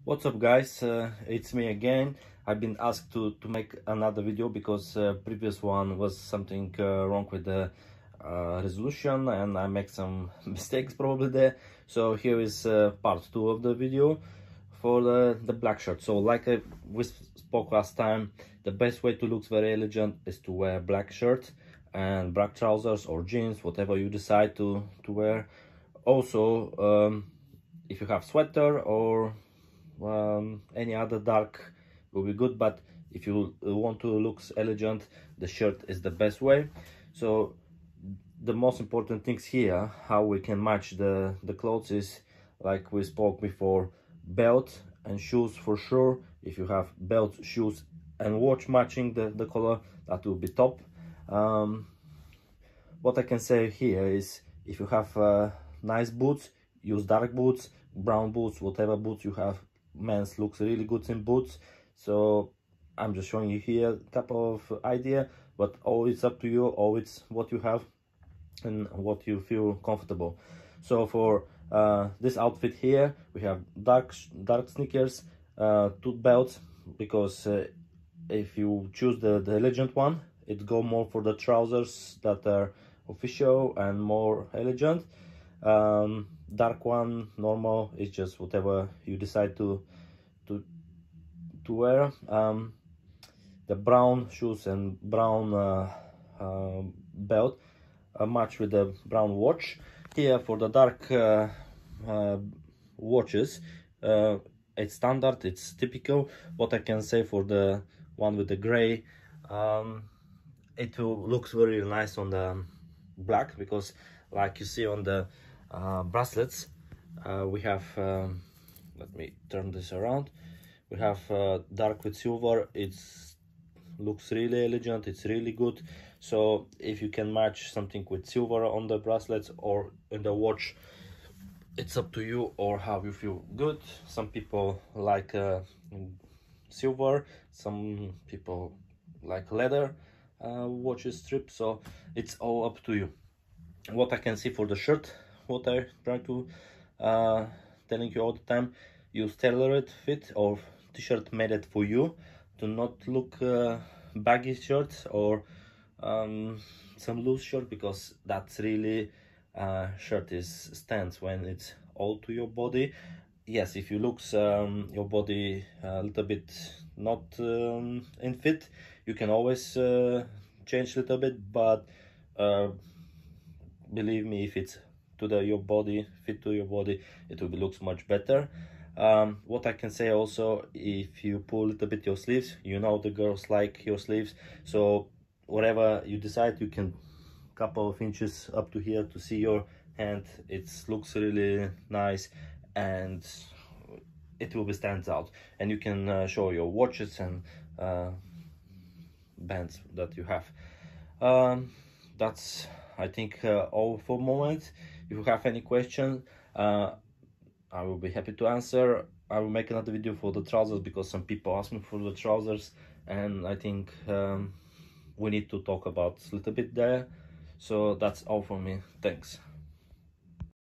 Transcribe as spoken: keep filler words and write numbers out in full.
What's up, guys? Uh, it's me again. I've been asked to to make another video because uh, previous one was something uh, wrong with the uh, resolution, and I make some mistakes probably there. So here is uh, part two of the video for the, the black shirt. So like I, we spoke last time, the best way to look very elegant is to wear black shirt and black trousers or jeans, whatever you decide to to wear. Also, um, if you have sweater or um, any other dark will be good, but if you want to look elegant, the shirt is the best way. So the most important things here, how we can match the the clothes, is like we spoke before: belt and shoes for sure. If you have belt, shoes and watch matching the the color, that will be top. Um, what I can say here is, if you have uh, nice boots, use dark boots, brown boots, whatever boots you have. Men's looks really good in boots, so I'm just showing you here a couple of idea, but always up to you, always what you have and what you feel comfortable. So for uh, this outfit here, we have dark dark sneakers, uh, two belts, because uh, if you choose the, the elegant one, it go more for the trousers that are official and more elegant. Um, dark one, normal, is just whatever you decide to to to wear. Um, the brown shoes and brown uh, uh, belt uh, match with the brown watch. Here for the dark uh, uh, watches, uh, it's standard, it's typical. What I can say for the one with the gray, um, it will looks very nice on the black, because like you see on the uh, bracelets, uh, we have um, let me turn this around, we have uh, dark with silver. It's looks really elegant, it's really good. So if you can match something with silver on the bracelets or in the watch, it's up to you, or how you feel good. Some people like uh, silver, some people like leather uh, watches strip, so it's all up to you. What I can see for the shirt, what I try to uh, telling you all the time, use tailored fit or t-shirt made it for you, to not look uh, baggy shirts or um, some loose shirt, because that's really uh, shirt is stands when it's all to your body. Yes, if you looks um, your body a little bit not um, in fit, you can always uh, change a little bit, but uh, believe me, if it's to the your body, fit to your body, it will be looks much better. Um, what I can say also, if you pull a little bit your sleeves, you know the girls like your sleeves, so whatever you decide, you can couple of inches up to here to see your hand. It looks really nice and it will be stands out, and you can uh, show your watches and uh, bands that you have. Um, that's I think uh, all for moment. If you have any question, uh, I will be happy to answer. I will make another video for the trousers, because some people ask me for the trousers, and I think um, we need to talk about a little bit there. So that's all from me. Thanks.